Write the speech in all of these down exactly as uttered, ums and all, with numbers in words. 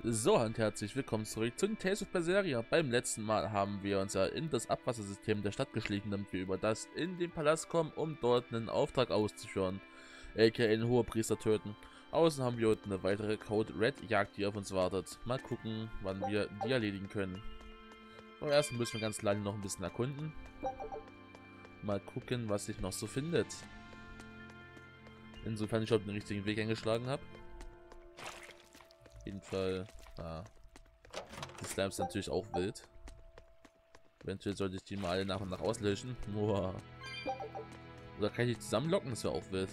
So, und herzlich willkommen zurück zu den Tales of Berseria. Beim letzten Mal haben wir uns ja in das Abwassersystem der Stadt geschlichen, damit wir über das in den Palast kommen, um dort einen Auftrag auszuführen, aka einen Hohepriester töten. Außen haben wir unten eine weitere Code Red Jagd, die auf uns wartet. Mal gucken, wann wir die erledigen können. Aber erst müssen wir ganz lange noch ein bisschen erkunden. Mal gucken, was sich noch so findet. Insofern ich überhaupt den richtigen Weg eingeschlagen habe. Auf jeden Fall, ah, die Slimes sind natürlich auch wild. Eventuell sollte ich die mal alle nach und nach auslöschen. Boah. Oder kann ich die zusammenlocken? Das wäre auch wild.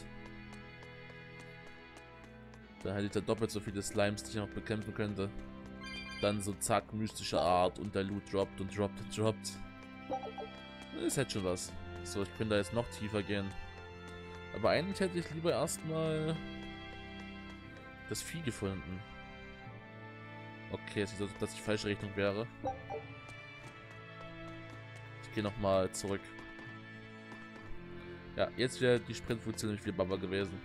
Dann hätte ich da doppelt so viele Slimes, die ich noch bekämpfen könnte. Dann so zack, mystische Art und der Loot droppt und droppt und droppt. Das hätte schon was. So, ich könnte da jetzt noch tiefer gehen. Aber eigentlich hätte ich lieber erstmal das Vieh gefunden. Okay, es sieht aus, dass die falsche Richtung wäre. Ich gehe nochmal zurück. Ja, jetzt wäre die Sprintfunktion nämlich viel Baba gewesen.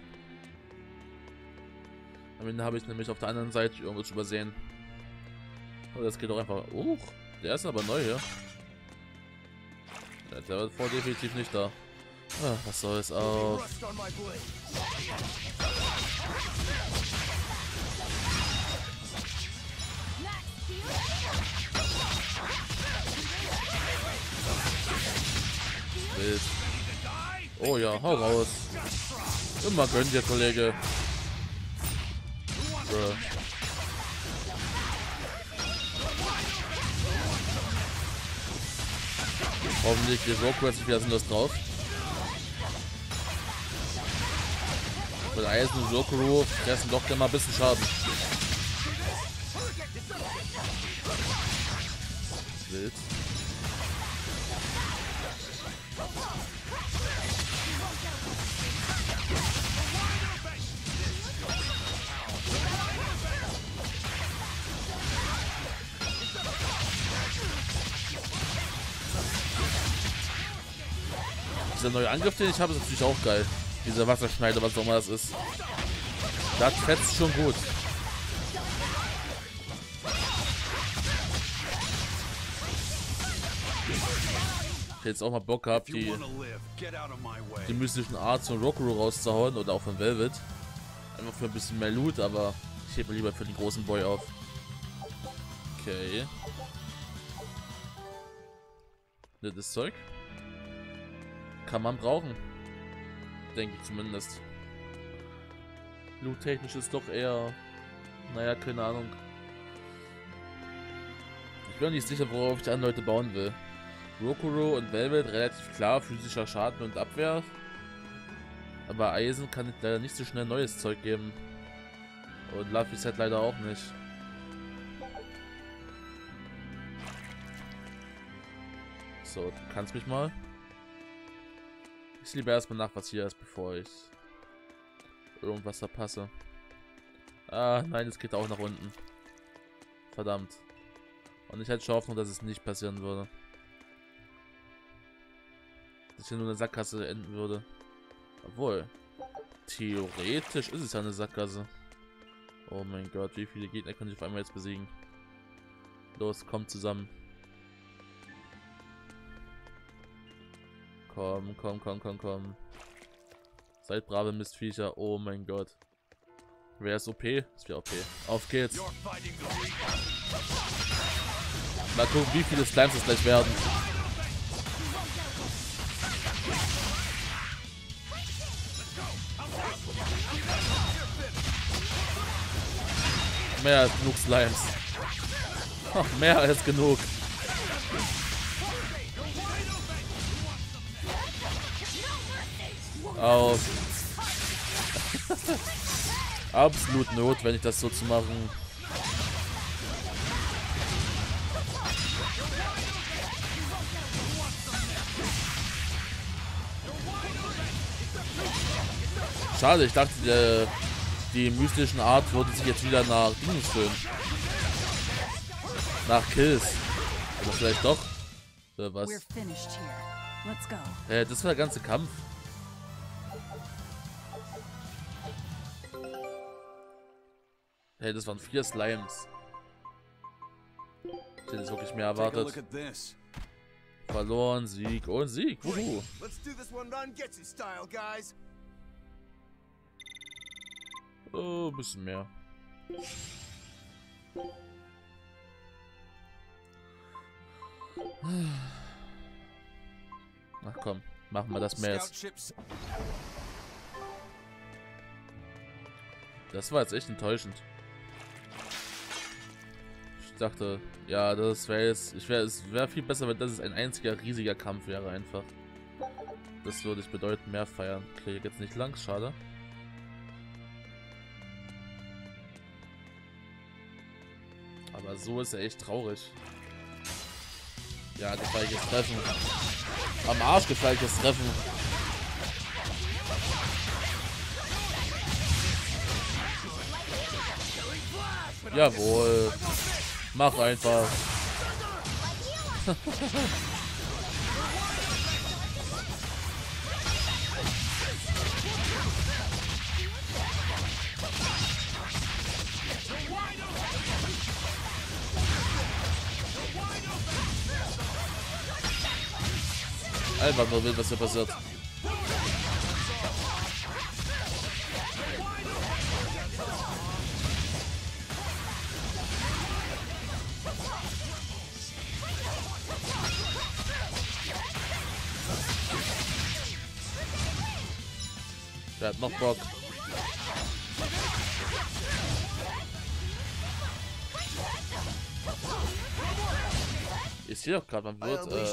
Am Ende habe ich nämlich auf der anderen Seite irgendwas übersehen. Oh, das geht doch einfach. Uh, der ist aber neu hier. Ja, der war vor definitiv nicht da. Ah, was soll es auch? Wild. Oh ja, hau raus. Immer gönnt dir, Kollege. Bruh. Hoffentlich geht Roku jetzt nicht wieder sinnlos drauf. Mit Eisen und Roku fressen doch immer ein bisschen Schaden. Wild. Dieser neue Angriff, den ich habe, ist natürlich auch geil. Dieser Wasserschneider, was auch immer das ist. Das fetzt schon gut. Ich hätte jetzt auch mal Bock gehabt, die, die mystischen Arts von Roku rauszuhauen oder auch von Velvet. Einfach für ein bisschen mehr Loot, aber ich hebe mir lieber für den großen Boy auf. Okay. Das Zeug kann man brauchen. Denke ich zumindest. Loot-technisch ist doch eher... Naja, keine Ahnung. Ich bin nicht sicher, worauf ich die anderen Leute bauen will. Rokuro und Velvet relativ klar, physischer Schaden und Abwehr. Aber Eisen kann leider nicht so schnell neues Zeug geben. Und Luffy halt leider auch nicht. So, du kannst mich mal. Ich liebe erstmal nach, was hier ist, bevor ich irgendwas verpasse. Ah, nein, es geht auch nach unten. Verdammt. Und ich hätte schon Hoffnung, dass es nicht passieren würde. Dass hier nur eine Sackgasse enden würde. Obwohl, theoretisch ist es ja eine Sackgasse. Oh mein Gott, wie viele Gegner kann ich auf einmal jetzt besiegen? Los, kommt zusammen. Komm, komm, komm, komm, komm. Seid brave Mistviecher. Oh mein Gott. Wer ist O P? Das wäre O P. Auf geht's. Mal gucken, wie viele Slimes es gleich werden. Mehr als genug Slimes. Ach, mehr als genug. Aus. Absolut notwendig, das so zu machen. Schade, ich dachte, die, die mystischen Art würde sich jetzt wieder nach Dings füllen. Nach Kills. Oder vielleicht doch? Oder was? Äh, das war der ganze Kampf. Hey, das waren vier Slimes. Ich hätte jetzt wirklich mehr erwartet. Verloren, Sieg und Sieg. Wuhu. Oh, ein bisschen mehr. Ach komm, machen wir das mehr jetzt. Das war jetzt echt enttäuschend. Ich dachte, ja, das wäre jetzt, ich wäre, es wäre viel besser, wenn das ein einziger riesiger Kampf wäre einfach. Das würde ich bedeuten mehr feiern. Okay, hier geht's nicht lang, schade. Aber so ist er echt traurig. Ja, gefährliches Treffen. Am Arsch gefährliches Treffen. Jawohl. Mach einfach. Einfach nur wild, was hier passiert. Wer hat noch Bock? Ich sehe doch gerade, man wird äh,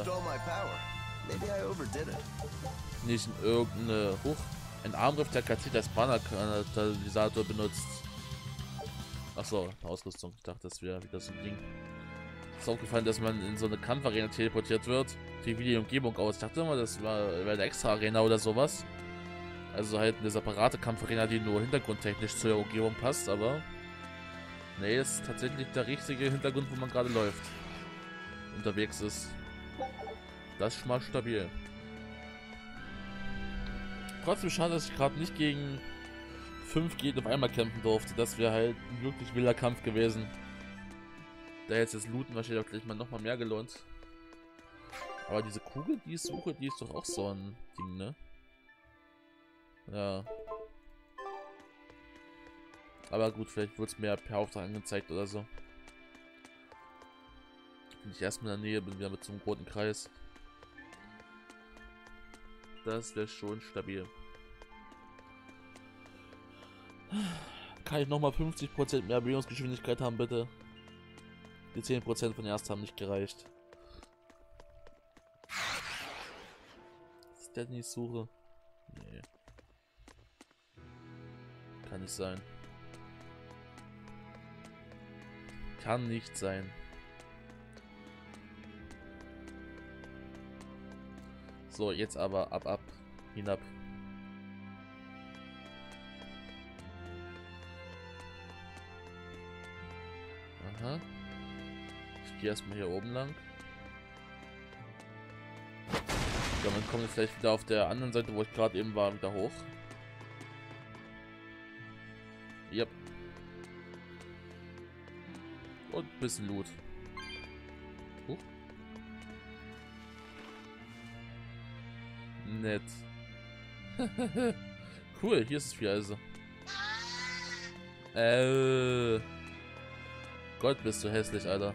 nicht in irgendeine Hoch. Ein Armgriff der K T als Prana-Katalysator benutzt. Achso, eine Ausrüstung. Ich dachte, das wäre wieder so ein Ding. Ist aufgefallen, dass man in so eine Kampfarena teleportiert wird. Die wie die Umgebung aus. Ich dachte immer, das war eine extra Arena oder sowas. Also halt eine separate Kampfarena, die nur hintergrundtechnisch zu der Umgebung passt, aber nee, ist tatsächlich der richtige Hintergrund, wo man gerade läuft. Unterwegs ist. Das ist mal stabil. Trotzdem schade, dass ich gerade nicht gegen fünf Gegner auf einmal kämpfen durfte. Das wäre halt ein wirklich wilder Kampf gewesen. Da jetzt das Looten wahrscheinlich auch gleich mal nochmal mehr gelohnt. Aber diese Kugel, die ich suche, die ist doch auch so ein Ding, ne? Ja. Aber gut, vielleicht wird es mir per Auftrag angezeigt oder so. Wenn ich erstmal in der Nähe bin, wieder mit so einem roten Kreis. Das wäre schon stabil. Kann ich nochmal fünfzig Prozent mehr Bewegungsgeschwindigkeit haben, bitte? Die zehn Prozent von erst haben nicht gereicht. Ist das nicht Suche? Nee. Kann nicht sein. Kann nicht sein. So, jetzt aber ab, ab, hinab. Aha. Ich gehe erstmal hier oben lang. Ja, man kommt jetzt vielleicht wieder auf der anderen Seite, wo ich gerade eben war, wieder hoch. Yep. Und ein bisschen Loot. Huch. Nett. Cool, hier ist es viel also. Äh. Gott, bist du hässlich, Alter.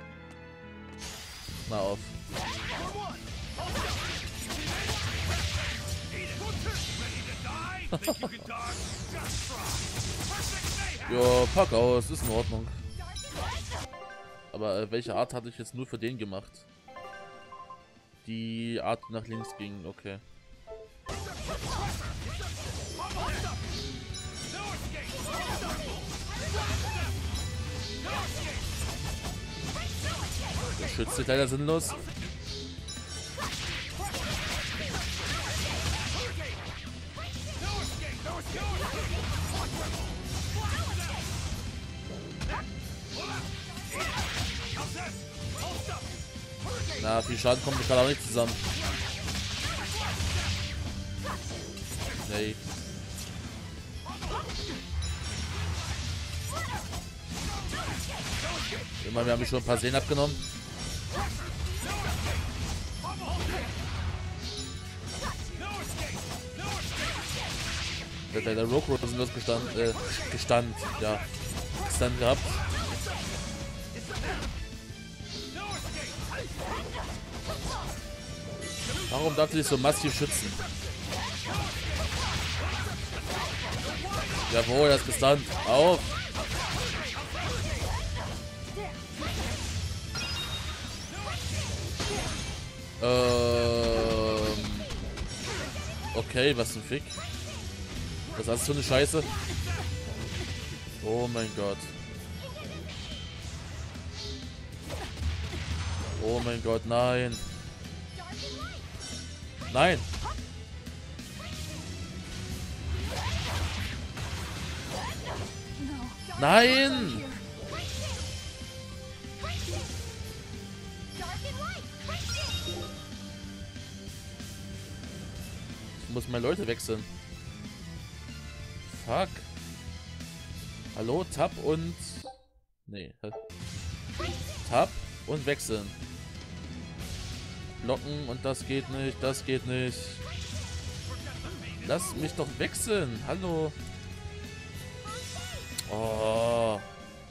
Mal auf. Jo, pack aus, ist in Ordnung. Aber äh, welche Art hatte ich jetzt nur für den gemacht? Die Art, die nach links ging, okay. Der schützt sich leider sinnlos. Na, viel Schaden kommt gerade auch nicht zusammen. Nee. Immer, wir haben schon ein paar Seen abgenommen. Der, der Rogue Rose ist gestand, äh, gestand, ja, gestand gehabt. Warum darf sie sich so massiv schützen? Jawohl, das ist gestunt. Auf! Ähm. Okay, was zum Fick? Was hast du für eine Scheiße? Oh mein Gott. Oh mein Gott, nein. Nein. Nein. Ich muss meine Leute wechseln. Fuck. Hallo, Tab und... Nee. Tab und wechseln. Blocken und das geht nicht, das geht nicht. Lass mich doch wechseln. Hallo. Oh.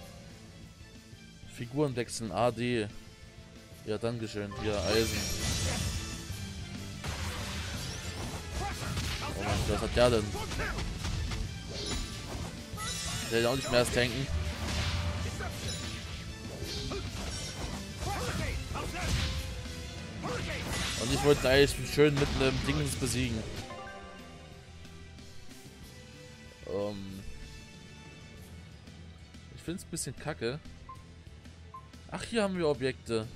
Figuren wechseln. A D. Ja, dankeschön. Hier, Eisen. Oh mein Gott, was hat der denn? Der will auch nicht mehr erst tanken. Und ich wollte eigentlich schön mit einem Dingens besiegen. Um, ich finde es ein bisschen kacke. Ach, hier haben wir Objekte.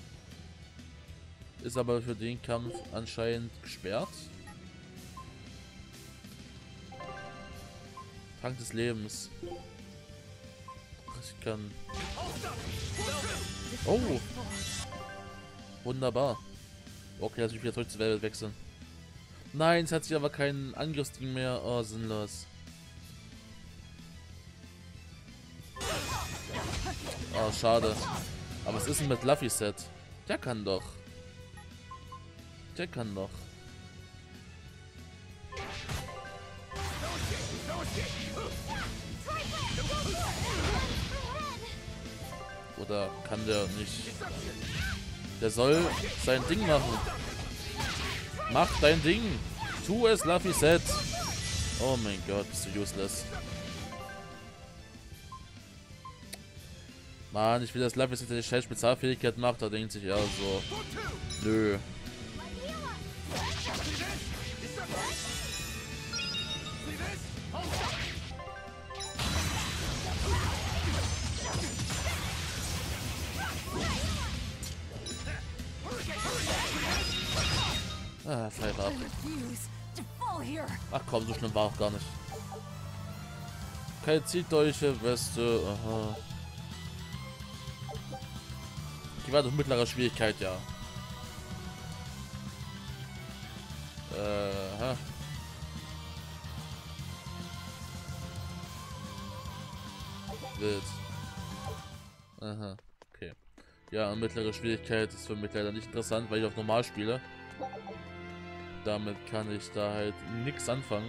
Ist aber für den Kampf anscheinend gesperrt. Trank des Lebens. Ich kann... Oh! Wunderbar. Okay, lass mich wieder zurück zur Welt wechseln. Nein, es hat sich aber kein Angriffsding mehr. Oh, sinnlos. Oh, schade. Aber was ist denn mit Luffy Set? Der kann doch. Der kann doch. Oder kann der nicht? Der soll sein Ding machen. Mach dein Ding. Tu es, Luffy Set. Oh mein Gott, bist du useless. Mann, ich will, dass Luffy Set die scheiß Spezialfähigkeit macht. Da denkt sich er so. Nö. Ah, Feier ab. Ach komm, so schlimm war auch gar nicht. Keine Zieldolche, Weste, aha. Die war doch mittlerer Schwierigkeit, ja. Äh, aha. Wild. Aha, okay. Ja, mittlere Schwierigkeit ist für mich leider nicht interessant, weil ich auf normal spiele. Damit kann ich da halt nichts anfangen.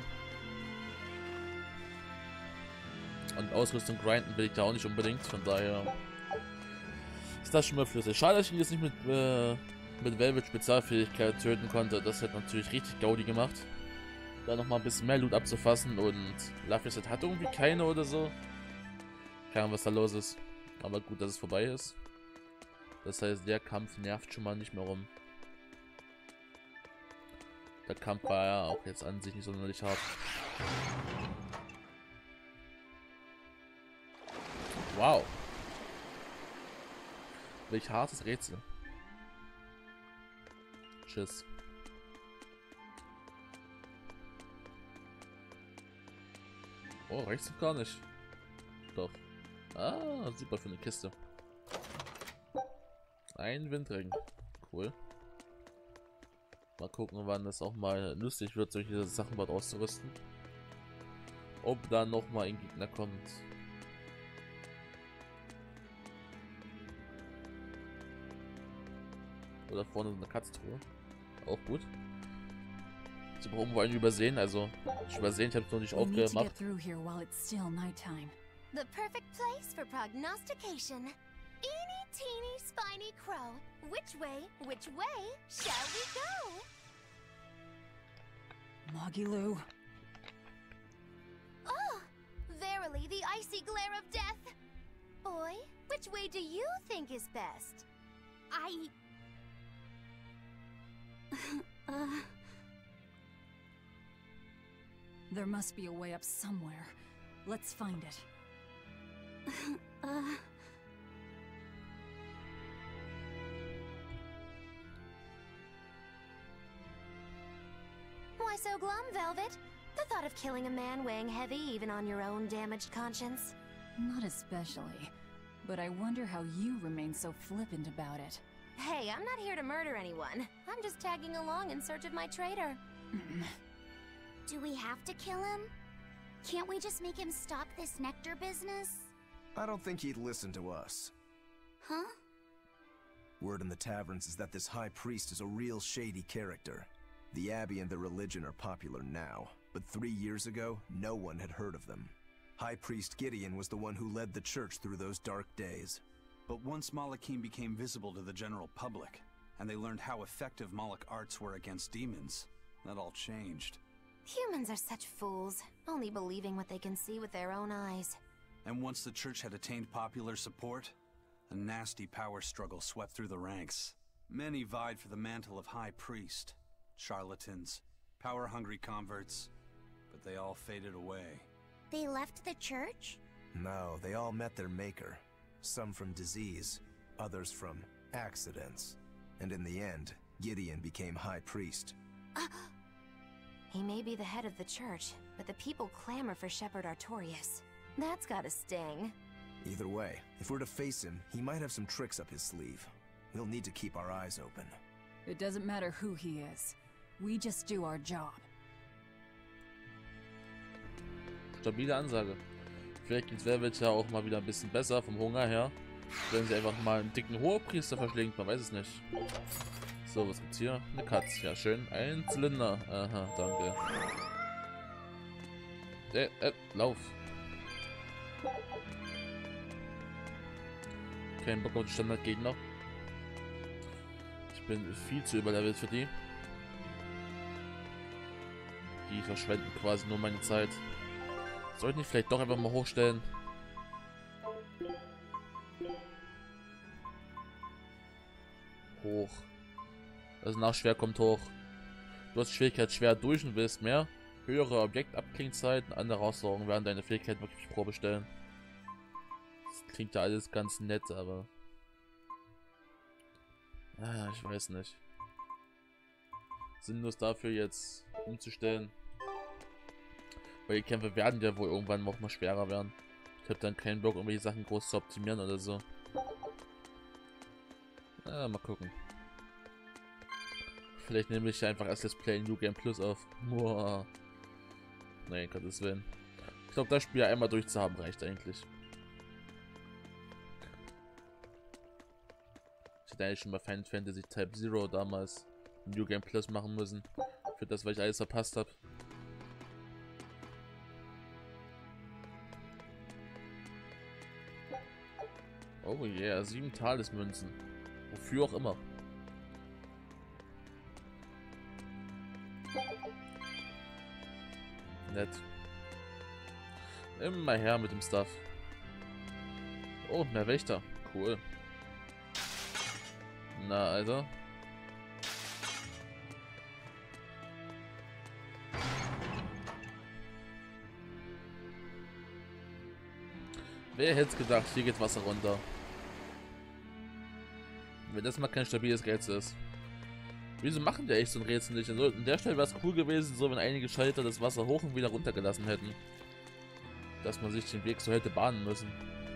Und Ausrüstung grinden will ich da auch nicht unbedingt, von daher ist das schon mal flüssig. Schade, dass ich ihn jetzt nicht mit, äh, mit Velvet Spezialfähigkeit töten konnte. Das hätte natürlich richtig Gaudi gemacht. Da nochmal ein bisschen mehr Loot abzufassen und Luffy hat irgendwie keine oder so. Keine Ahnung, was da los ist. Aber gut, dass es vorbei ist. Das heißt, der Kampf nervt schon mal nicht mehr rum. Der Kampf war ja auch jetzt an sich nicht sonderlich hart. Wow. Welch hartes Rätsel. Tschüss. Oh, rechts noch gar nicht. Doch. Ah, super für eine Kiste. Ein Windring. Cool. Mal gucken, wann es auch mal lustig wird, solche Sachen dort auszurüsten. Ob da noch mal ein Gegner kommt. Oder vorne so eine Katztruhe. Auch gut. Ich habe irgendwo einen übersehen, also ich übersehen, ich habe es noch nicht aufgemacht. The perfect place for prognostication. Eeny, teeny, spiny crow. Which way, which way shall we go? Magilou. Oh, verily the icy glare of death. Boy, which way do you think is best? I... uh... There must be a way up somewhere. Let's find it. uh... Why so glum, Velvet? The thought of killing a man weighing heavy even on your own damaged conscience? Not especially. But I wonder how you remain so flippant about it. Hey, I'm not here to murder anyone. I'm just tagging along in search of my traitor. Do we have to kill him? Can't we just make him stop this nectar business? I don't think he'd listen to us. Huh? Word in the taverns is that this high priest is a real shady character. The Abbey and their religion are popular now, but three years ago, no one had heard of them. High Priest Gideon was the one who led the church through those dark days. But once Malakim became visible to the general public, and they learned how effective Moloch arts were against demons, that all changed. Humans are such fools, only believing what they can see with their own eyes. And once the church had attained popular support, a nasty power struggle swept through the ranks. Many vied for the mantle of High Priest. Charlatans, power-hungry converts, but they all faded away. They left the church? No, they all met their maker. Some from disease, others from accidents. And in the end, Gideon became High Priest. Uh, he may be the head of the church, but the people clamor for Shepherd Artorias. That's gotta sting. Either way, if we're to face him, he might have some tricks up his sleeve. We'll need to keep our eyes open. It doesn't matter who he is. We just do our job. Stabile Ansage. Vielleicht geht's Velvet ja auch mal wieder ein bisschen besser vom Hunger her. Wenn sie einfach mal einen dicken Hohepriester verschlingt, man weiß es nicht. So, was gibt's hier? Eine Katze. Ja, schön. Ein Zylinder. Aha, danke. Äh, äh, lauf. Kein Bock auf den Standardgegner. Ich bin viel zu überlevelt für die. Die verschwenden quasi nur meine Zeit. Sollten die vielleicht doch einfach mal hochstellen? Hoch. Also nach schwer kommt hoch. Du hast Schwierigkeit schwer durch und willst mehr. Höhere Objektabklingzeiten, andere Herausforderungen werden deine Fähigkeit wirklich Probe stellen. Das klingt ja alles ganz nett, aber... Ah, ich weiß nicht. Sinnlos dafür jetzt umzustellen. Weil die Kämpfe werden ja wohl irgendwann noch mal schwerer werden. Ich habe dann keinen Bock, irgendwelche Sachen groß zu optimieren oder so. Ah, mal gucken. Vielleicht nehme ich einfach erst Let's Play New Game Plus auf. Boah. Nein, Gottes Willen. Ich glaube, das Spiel einmal durchzuhaben reicht eigentlich. Ich hätte eigentlich schon bei Final Fantasy Type Zero damals New Game Plus machen müssen. Für das, was ich alles verpasst habe. Oh yeah, sieben Tagesmünzen. Wofür auch immer. Nett. Immer her mit dem Stuff. Oh, mehr Wächter. Cool. Na, Alter. Wer hätte es gedacht, hier geht Wasser runter. Wenn das mal kein stabiles Rätsel ist. Wieso machen die echt so ein Rätsel nicht? Also an der Stelle wäre es cool gewesen, so wenn einige Schalter das Wasser hoch und wieder runter gelassen hätten. Dass man sich den Weg so hätte bahnen müssen.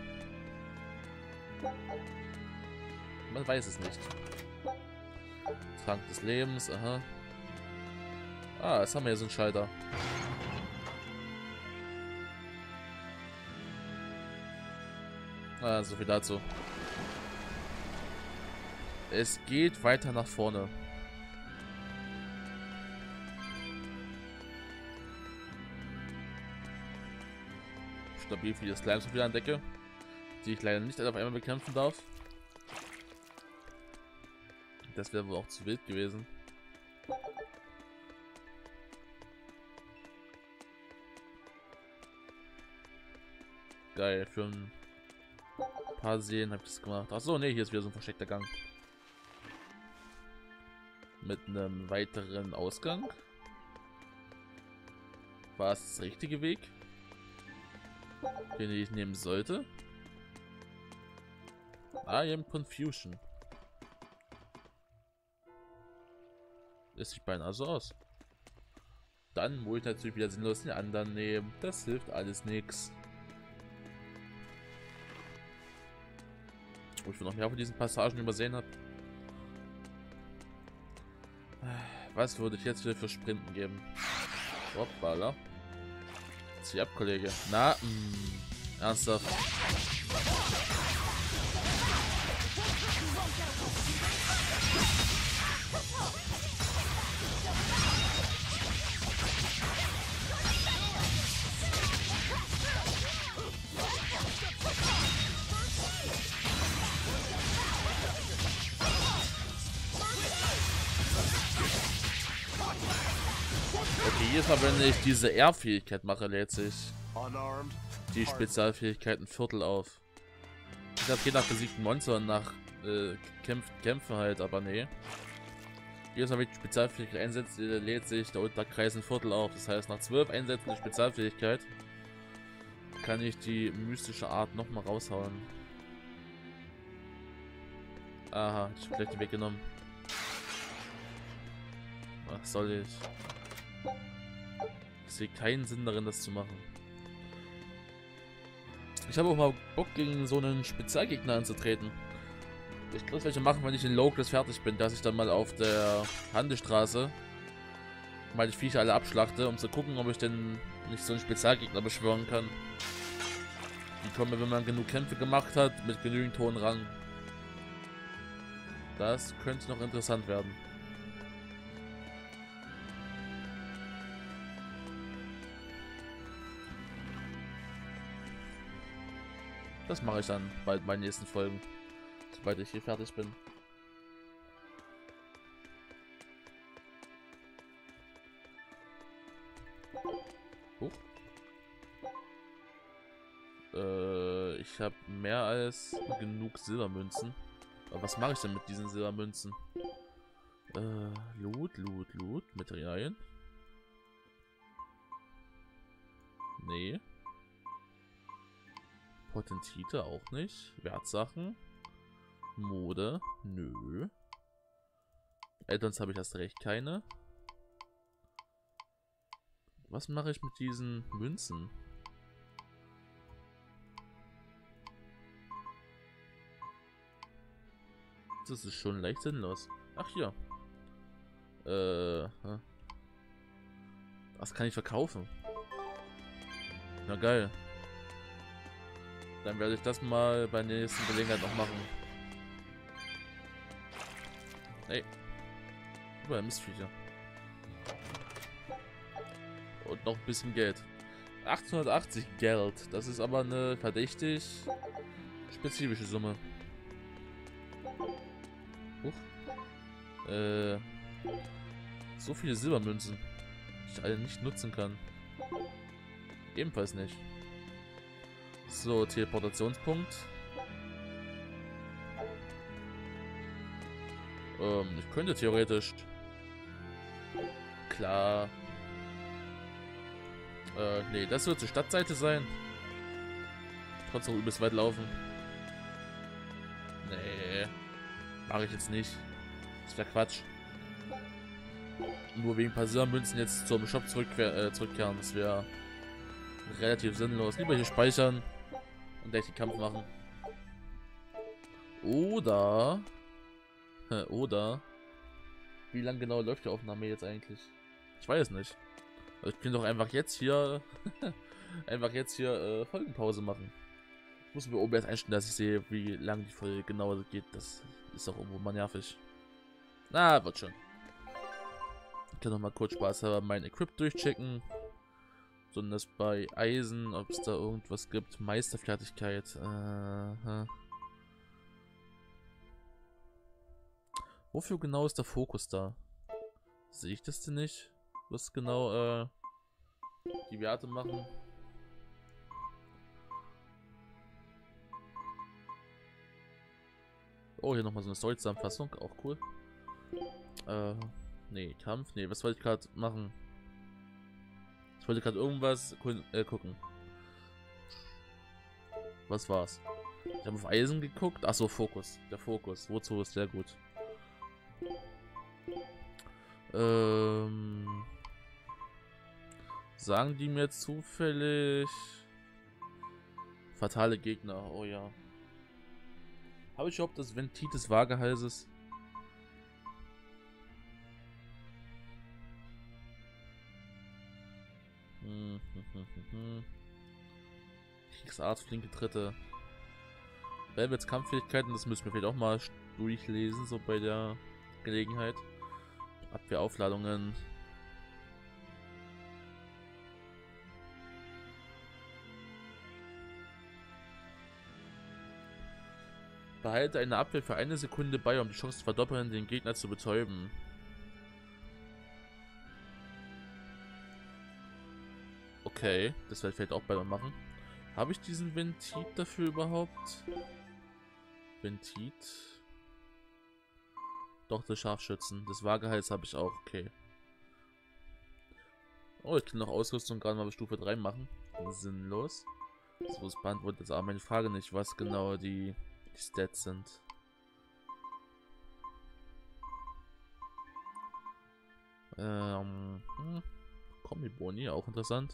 Man weiß es nicht. Trank des Lebens, aha. Ah, jetzt haben wir hier so einen Schalter. Ah, so viel dazu. Es geht weiter nach vorne. Stabil viele Slimes wieder entdecke, die ich leider nicht alle auf einmal bekämpfen darf. Das wäre wohl auch zu wild gewesen. Geil, für ein paar Seelen habe ich das gemacht. Achso, ne, hier ist wieder so ein versteckter Gang. Mit einem weiteren Ausgang. War es der richtige Weg, den ich nehmen sollte? I am Confusion. Es sieht beinahe so aus. Dann muss ich natürlich wieder sinnlos den anderen nehmen. Das hilft alles nichts. Wo ich noch mehr von diesen Passagen übersehen habe. Was würde ich jetzt wieder für Sprinten geben? Hoppala. Zieh ab, Kollege. Na, mh, ernsthaft. Okay, jedes Mal, wenn ich diese R-Fähigkeit mache, lädt sich die Spezialfähigkeit ein Viertel auf. Ich glaube, je nach besiegten Monster und nach äh, Kämpf Kämpfen halt, aber nee. Jedes Mal, wenn ich die Spezialfähigkeit einsetze, lädt sich der Unterkreis ein Viertel auf. Das heißt, nach zwölf Einsätzen der Spezialfähigkeit kann ich die mystische Art nochmal raushauen. Aha, ich habe gleich den Weg genommen. Was soll ich? Ich sehe keinen Sinn darin, das zu machen. Ich habe auch mal Bock, gegen so einen Spezialgegner anzutreten. Ich glaube, welche machen, wenn ich in Locals fertig bin, dass ich dann mal auf der Handelsstraße mal die Viecher alle abschlachte, um zu gucken, ob ich denn nicht so einen Spezialgegner beschwören kann. Die kommen, wenn man genug Kämpfe gemacht hat, mit genügend hohen Rang. Das könnte noch interessant werden. Das mache ich dann bald bei den nächsten Folgen, sobald ich hier fertig bin. Huch. Äh, ich habe mehr als genug Silbermünzen. Aber was mache ich denn mit diesen Silbermünzen? Äh, Loot, Loot, Loot, Materialien. Nee. Potentite auch nicht. Wertsachen. Mode. Nö. Addons habe ich erst recht keine. Was mache ich mit diesen Münzen? Das ist schon leicht sinnlos. Ach hier. Äh. Was kann ich verkaufen? Na geil. Dann werde ich das mal bei der nächsten Gelegenheit noch machen. Hey. Überall Mistviecher. Und noch ein bisschen Geld. achtzehnhundertachtzig Geld. Das ist aber eine verdächtig spezifische Summe. Huch. Äh. So viele Silbermünzen, die ich alle nicht nutzen kann. Ebenfalls nicht. So, Teleportationspunkt. Ähm, ich könnte theoretisch. Klar. Äh, nee, das wird zur Stadtseite sein. Trotzdem übelst weit laufen. Nee. Mache ich jetzt nicht. Das wäre Quatsch. Nur wegen ein paar Silbermünzen jetzt zum Shop zurück, äh, zurückkehren. Das wäre relativ sinnlos. Lieber hier speichern und gleich den Kampf machen. Oder. Oder. Wie lang genau läuft die Aufnahme jetzt eigentlich? Ich weiß nicht. Also ich kann doch einfach jetzt hier. einfach jetzt hier äh, Folgenpause machen. muss mir oben erst einstellen, dass ich sehe, wie lange die Folge genau geht. Das ist auch irgendwo mal nervig. Na, wird schon. Ich kann noch mal kurz Spaß haben, mein Equip durchchecken. Besonders bei Eisen, ob es da irgendwas gibt. Meisterfertigkeit. Äh, Wofür genau ist der Fokus da? Sehe ich das denn nicht? Was genau äh, die Werte machen? Oh, hier nochmal so eine Story-Zusammenfassung. Auch cool. Äh, nee, Kampf. Nee, was wollte ich gerade machen? Ich wollte gerade irgendwas äh, gucken. Was war's? Ich habe auf Eisen geguckt. Achso, Fokus. Der Fokus. Wozu ist sehr gut. Ähm, sagen die mir zufällig fatale Gegner? Oh ja. Habe ich überhaupt das Ventil des Waagehalses? Hm, hm, hm, hm, hm. Kriegsart, flinke Tritte. Velvets Kampffähigkeiten, das müssen wir vielleicht auch mal durchlesen, so bei der Gelegenheit. Abwehraufladungen. Behalte eine Abwehr für eine Sekunde bei, um die Chance zu verdoppeln, den Gegner zu betäuben. Okay, das werde ich vielleicht auch bald mal machen. Habe ich diesen Ventit dafür überhaupt? Ventit? Doch, des Scharfschützen. Das Waagehals habe ich auch, okay. Oh, ich kann noch Ausrüstung gerade mal bis Stufe drei machen. Sinnlos. So, das beantwortet jetzt aber meine Frage nicht, was genau die, die Stats sind. Ähm, hm. Kombi-Boni, auch interessant.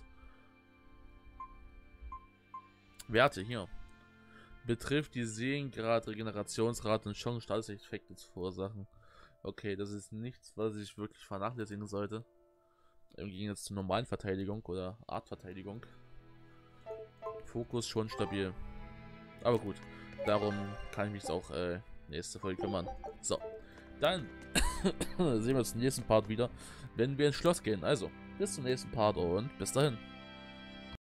Werte hier. Betrifft die Seelengrad, Regenerationsrate und Chance, Statuseffekte zu verursachen. Okay, das ist nichts, was ich wirklich vernachlässigen sollte. Im Gegensatz zur normalen Verteidigung oder Artverteidigung. Fokus schon stabil. Aber gut, darum kann ich mich jetzt auch äh, nächste Folge kümmern. So, dann sehen wir uns im nächsten Part wieder, wenn wir ins Schloss gehen. Also, bis zum nächsten Part und bis dahin.